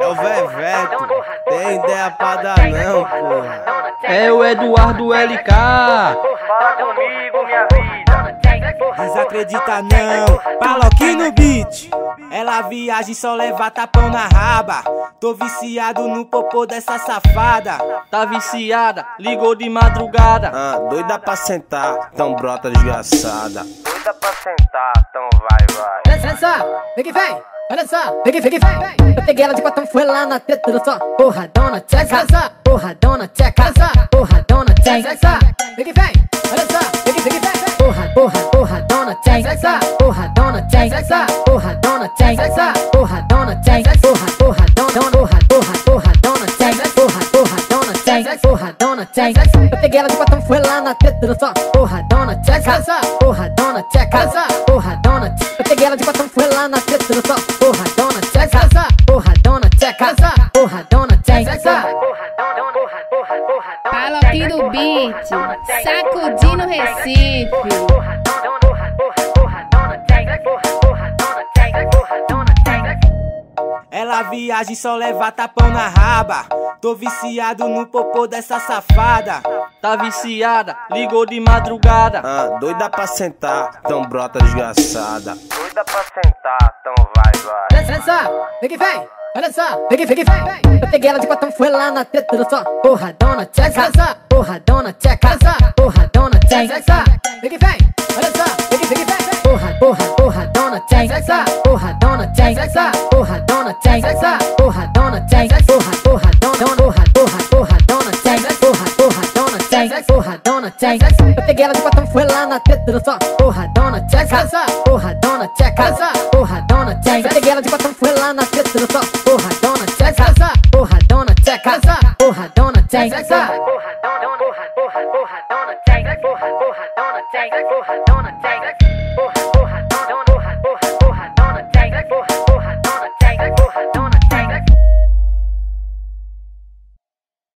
o Veveto, tem ideia pra dar não, porra. É o Eduardo LK. Fala comigo, minha vida. Desacredita não, Paloquinho no beat. Ela viaja e só leva tapão na raba. Tô viciado no popô dessa safada. Tá viciada, ligou de madrugada. Doida pra sentar, tão brota desgraçada. Doida pra sentar, então vai. Olha só, vem que vem. Olha só, vem que vem. Eu peguei ela de quatão, foi lá na teta do só. Porradona, tcheca, porradona, tcheca, porradona, tcheca. Vem que vem, olha só, vem que vem. Porradona, tcheca, porradona, tcheca, porradona, tcheca, porradona, tcheca, porradona, tcheca, porradona, tcheca. Eu peguei ela de quatão, foi lá na teta do só. Porradona, tcheca, porradona, tcheca, porradona. Eu peguei ela de quatão, foi lá na teta do só. Porradona, tcheca, porradona, tcheca, porradona, tcheca. Paloquinho do beat, sacudindo Recife. Ela viaja e só leva tapão na raba. Tô viciado no popô dessa safada. Tá viciada, ligou de madrugada. Doida pra sentar, tão brota desgraçada. Doida pra sentar, então vai. Olha só, vem que vem. Olha só, vem que vem. Eu peguei ela de quatão, foi lá na teta do só. Porradona, tcheca, porradona, tcheca, porradona, tcheca. Vem que vem, olha só, vem que vem. Porradona, tcheca, porradona, tcheca, porradona, tcheca, porradona, tcheca, porradona, tcheca, porradona, tcheca. Eu peguei ela de quatão, foi lá na teta do só. Porradona, tcheca, porradona, tcheca, porradona, tcheca. Eu peguei ela de quatão, foi lá na teta do só. Porradona, tcheca, porradona, tcheca, porradona, tcheca. Porradona, tcheca, porradona, tcheca.